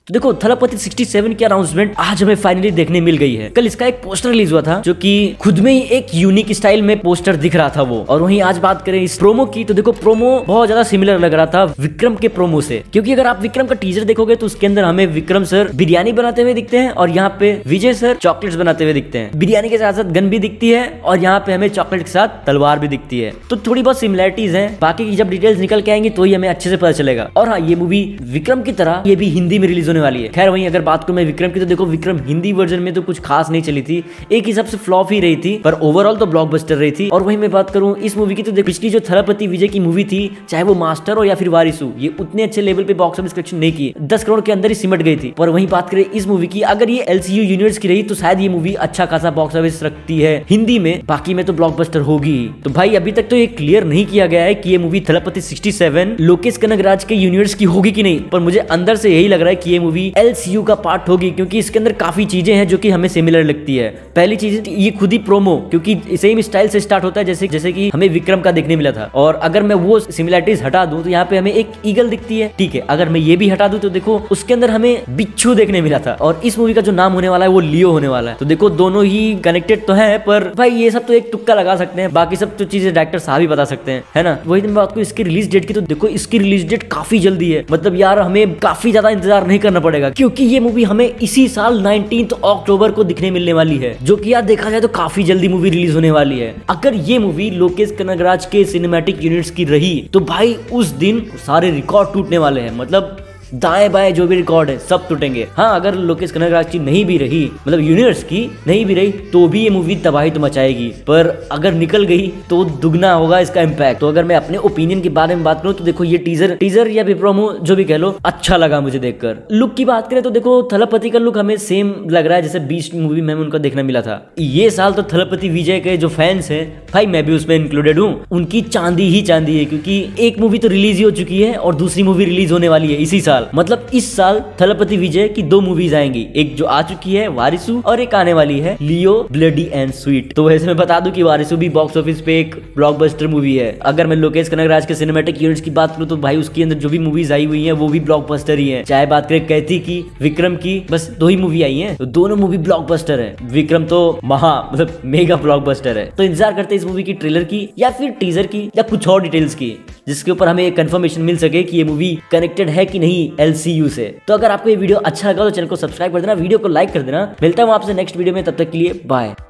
तो देखो थलपति 67 की अनाउंसमेंट आज हमें फाइनली देखने मिल गई है। कल इसका एक पोस्टर रिलीज हुआ था जो कि खुद में ही एक यूनिक स्टाइल में पोस्टर दिख रहा था वो। और वहीं आज बात करें इस प्रोमो की तो देखो प्रोमो बहुत ज्यादा सिमिलर लग रहा था विक्रम के प्रोमो से, क्योंकि अगर आप विक्रम का टीजर देखोगे तो उसके अंदर हमें विक्रम सर बिरयानी बनाते हुए दिखते हैं और यहाँ पे विजय सर चॉकलेट्स बनाते हुए दिखते हैं। बिरयानी के साथ साथ गन भी दिखती है और यहाँ पे हमें चॉकलेट के साथ तलवार भी दिखती है। तो थोड़ी बहुत सिमिलरिटीज हैं, बाकी की जब डिटेल्स निकल के आएंगी तो ही हमें अच्छे से पता चलेगा। और हाँ, ये मूवी विक्रम की तरह ये भी हिंदी में रिलीज होने वाली है। खैर वहीं अगर बात करूं मैं विक्रम की तो देखो विक्रम हिंदी वर्जन में तो कुछ खास नहीं चली थी, एक हिसाब से फ्लॉप ही रही थी, पर ओवरऑल तो ब्लॉकबस्टर रही थी। और वहीं मैं बात करूं इस मूवी की तो पिछली जो थलपति विजय की मूवी थी, चाहे वो मास्टर हो या फिर वारिसू, ये उतने अच्छे लेवल पे बॉक्स ऑफिस कलेक्शन नहीं की, 10 करोड़ के अंदर ही सिमट गई थी। और वहीं बात करें इस मूवी की, अगर ये LCU यूनिवर्स की रही तो शायद ये मूवी अच्छा खासा बॉक्स ऑफिस रखती है हिंदी में, बाकी में तो ब्लॉकबस्टर होगी। तो भाई अभी तक तो ये क्लियर नहीं किया गया है कि ये मूवी थलपति 67 लोकेश कनगराज के यूनिवर्स की होगी कि नहीं, पर मुझे अंदर से यही लग रहा है कि ये मूवी LCU का पार्ट होगी, क्योंकि इसके अंदर काफी चीजें हैं जो कि हमें सिमिलर लगती है। पहली चीज ये खुद ही प्रोमो, क्योंकि सेम स्टाइल से स्टार्ट होता है जैसे कि हमें विक्रम का देखने मिला था। और अगर मैं वो सिमिलरिटीज हटा दूं तो यहाँ पे हमें एक ईगल दिखती है, ठीक है। अगर मैं ये भी हटा दूं तो देखो उसके अंदर हमें बिच्छू देखने मिला था। और इस मूवी का जो नाम होने वाला है वो लियो होने वाला है। तो देखो दोनों ही कनेक्टेड तो है, पर भाई ये सब तो एक तुक्का लगा सकते हैं, बाकी सब तो चीजें डायरेक्टर साहब ही बता सकते हैं, है ना। वही मैं बात करूं इसकी रिलीज डेट की तो देखो इसकी रिलीज डेट काफी जल्दी है, मतलब यार हमें काफी ज्यादा इंतजार नहीं करना पड़ेगा, क्योंकि ये मूवी हमें इसी साल 19 अक्टूबर को दिखने मिलने वाली है, जो कि यार देखा जाए तो काफी जल्दी मूवी रिलीज होने वाली है। अगर ये मूवी लोकेश कनगराज के सिनेमैटिक यूनिट्स की रही तो भाई उस दिन सारे रिकॉर्ड टूटने वाले हैं, मतलब दाएं बाएं जो भी रिकॉर्ड है सब टूटेंगे। हाँ, अगर लोकेश कनगराज की नहीं भी रही, मतलब यूनिवर्स की नहीं भी रही, तो भी ये मूवी तबाही तो मचाएगी, पर अगर निकल गई तो दुगना होगा इसका इम्पैक्ट। तो अगर मैं अपने ओपिनियन के बारे में बात करूं तो देखो ये टीजर या भी प्रोमो जो भी कह लो अच्छा लगा मुझे देखकर। लुक की बात करें तो देखो थलपति का लुक हमें सेम लग रहा है जैसे बीस्ट मूवी में उनका देखना मिला था। ये साल तो थलपति विजय के जो फैंस है भाई, मैं भी उसमें इंक्लूडेड हूँ, उनकी चांदी ही चांदी है, क्योंकि एक मूवी तो रिलीज ही हो चुकी है और दूसरी मूवी रिलीज होने वाली है इसी साल। मतलब इस साल थलपति विजय की 2 मूवीज आएंगी, एक जो आ चुकी है वारिसू और एक आने वाली है लियो ब्लडी एंड स्वीट। तो वैसे मैं बता दूं कि वारिसू भी बॉक्स ऑफिस पे एक ब्लॉकबस्टर मूवी है। अगर मैं लोकेश कनगराज के सिनेमैटिक यूनिट्स की बात करूं तो भाई उसके अंदर जो भी मूवीज आई हुई है वो भी ब्लॉकबस्टर ही है। चाहे बात करें कैथी की, विक्रम की, बस 2 ही मूवी आई है, तो दोनों मूवी ब्लॉकबस्टर है। विक्रम तो मतलब मेगा ब्लॉकबस्टर है। तो इंतजार करते हैं इस मूवी की ट्रेलर की या फिर टीजर की या कुछ और डिटेल्स की, जिसके ऊपर हमें कंफर्मेशन मिल सके कि ये मूवी कनेक्टेड है कि नहीं LCU से। तो अगर आपको ये वीडियो अच्छा लगा तो चैनल को सब्सक्राइब कर देना, वीडियो को लाइक कर देना। मिलता हूं आपसे नेक्स्ट वीडियो में, तब तक के लिए बाय।